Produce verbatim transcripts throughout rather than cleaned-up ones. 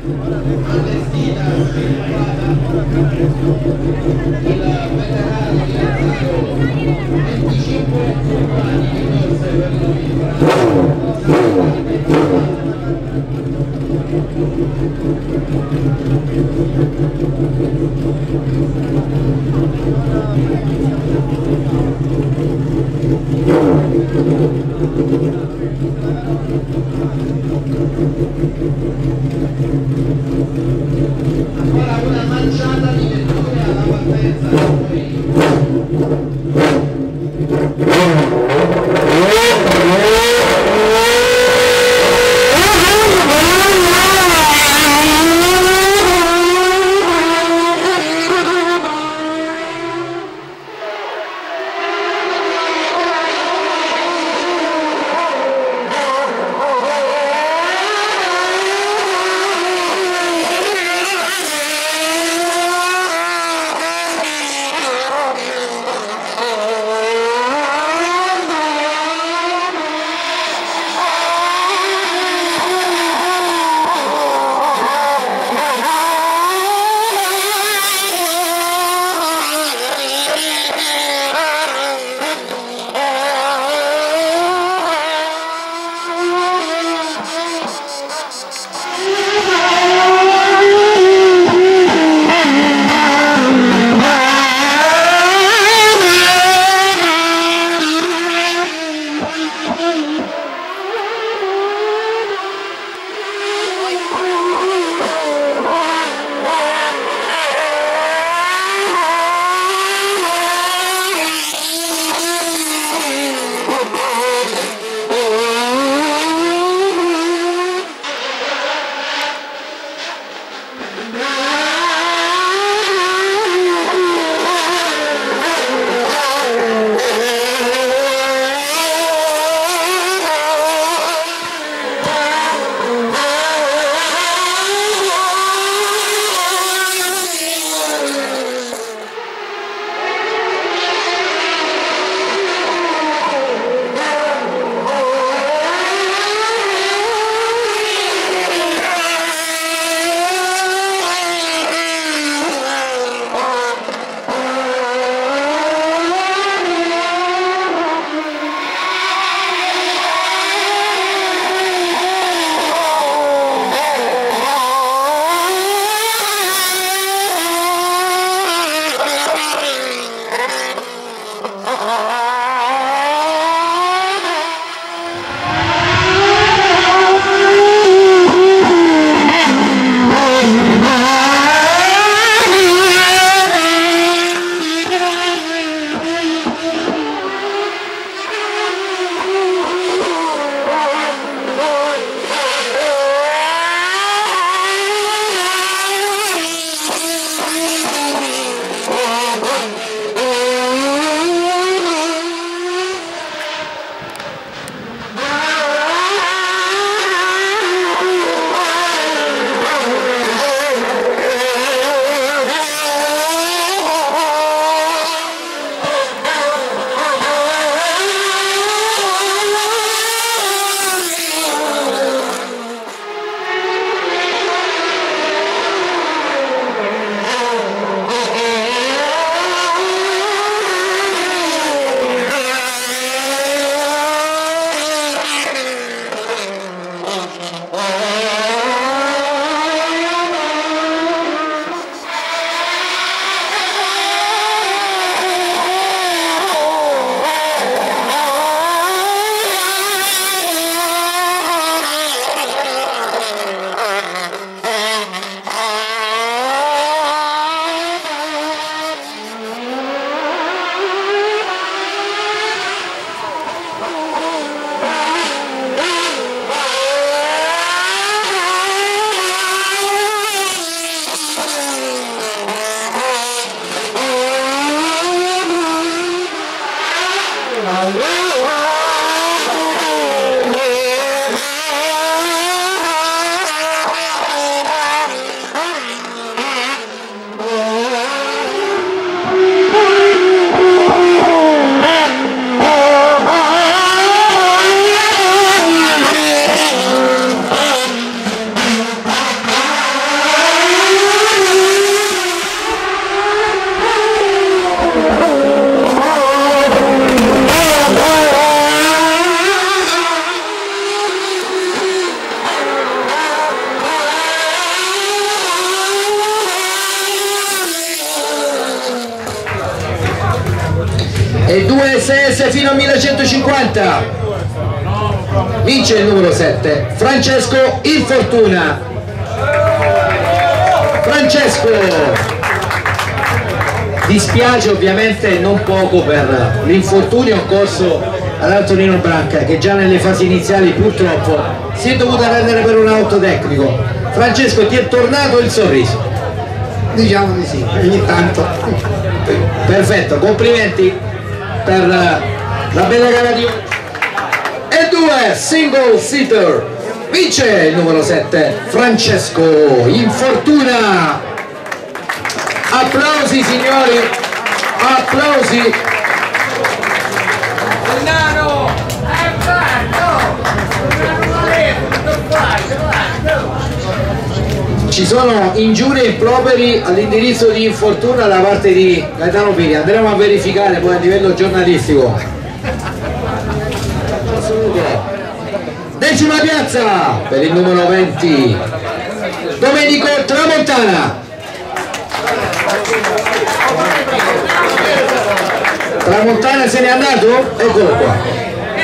allestita, sviluppata, il veterano diventato venticinque anni di corse per lui, ancora una manciata di vetture alla partenza poi. Oh, e due S S fino a millecentocinquanta. Vince il numero sette, Francesco Infortuna. Francesco, dispiace ovviamente non poco per l'infortunio occorso ad Antonino Branca, che già nelle fasi iniziali purtroppo si è dovuto rendere per un autotecnico. Francesco, ti è tornato il sorriso? Diciamo di sì, ogni tanto. Perfetto, complimenti per la bella gara di oggi. E due single seater, vince il numero sette, Francesco Infortuna. Applausi signori, applausi. Ci sono ingiurie improperi all'indirizzo di Infortuna da parte di Gaetano Pini, andremo a verificare poi a livello giornalistico. Decima piazza per il numero venti, Domenico Tramontana. Tramontana se n'è andato? Eccolo qua.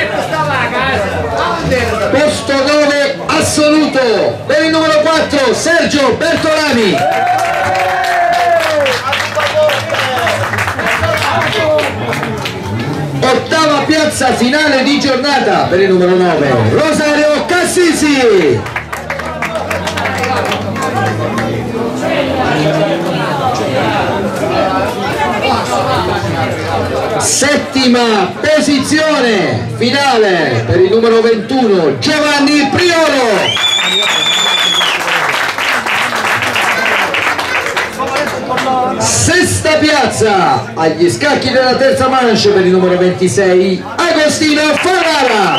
Posto nove assoluto per il numero quattro, Sergio Bertolani. Ottava piazza finale di giornata per il numero nove, Rosario Cassisi. Settima posizione finale per il numero ventuno, Giovanni Priolo. Sesta piazza agli scacchi della terza manche per il numero ventisei, Agostino Ferrara.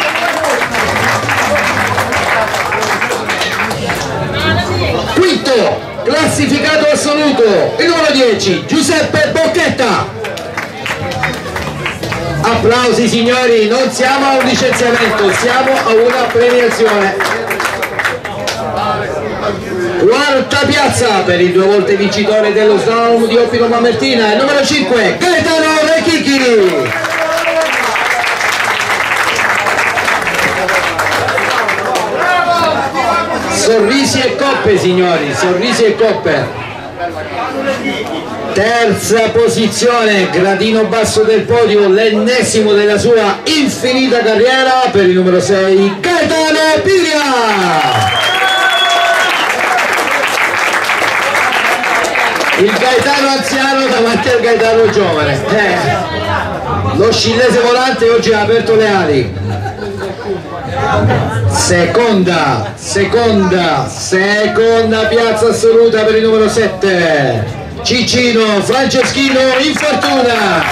Quinto classificato assoluto, il numero dieci, Giuseppe Bocchetta. Applausi signori, non siamo a un licenziamento, siamo a una premiazione. Quarta piazza per il due volte vincitore dello slalom di Oppino Mamertina, il numero cinque, Gaetano Rechicchi. Sorrisi e coppe signori, sorrisi e coppe. Terza posizione, gradino basso del podio, l'ennesimo della sua infinita carriera per il numero sei, Gaetano Piria. Il Gaetano anziano davanti al Gaetano giovane. Eh, lo scillese volante oggi ha aperto le ali. Seconda, seconda, seconda piazza assoluta per il numero sette, Cicino Franceschino Infortuna.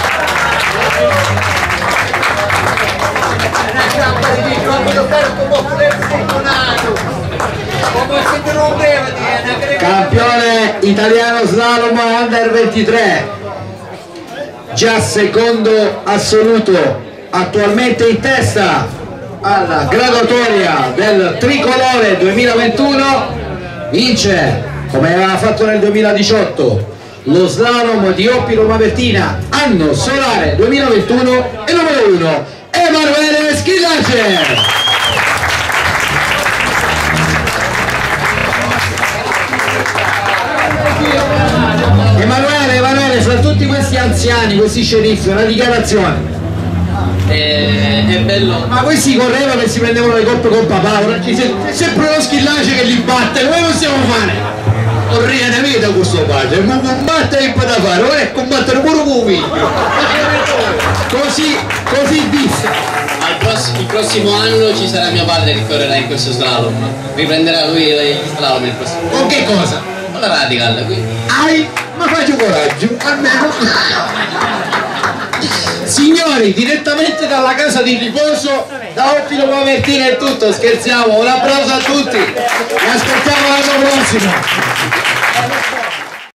Campione italiano slalom under ventitré, già secondo assoluto, attualmente in testa alla graduatoria del tricolore duemilaventuno, vince come aveva fatto nel duemiladiciotto lo slalom di Oppino Mamertina anno solare duemilaventuno, e numero uno Emanuele Schillace. Emanuele, Emanuele, fra tutti questi anziani, questi sceriffi, una dichiarazione. È, è bello. Ma questi correvano e si prendevano le coppe con papà, ora c'è sempre lo Schillace che li batte, come possiamo fare? Non riene vita questo padre, ma combattere che può da fare, ora è combattere pure con un figlio. Così, così disse. Al prossimo, il prossimo anno ci sarà mio padre che correrà in questo slalom. Riprenderà lui il slalom il prossimo anno. Con che cosa? Con la radical, quindi. Ai, ma faccio coraggio, almeno. Signori, direttamente dalla casa di riposo da Oppino Mamertina è tutto, scherziamo, un applauso a tutti, vi aspettiamo l'anno prossimo.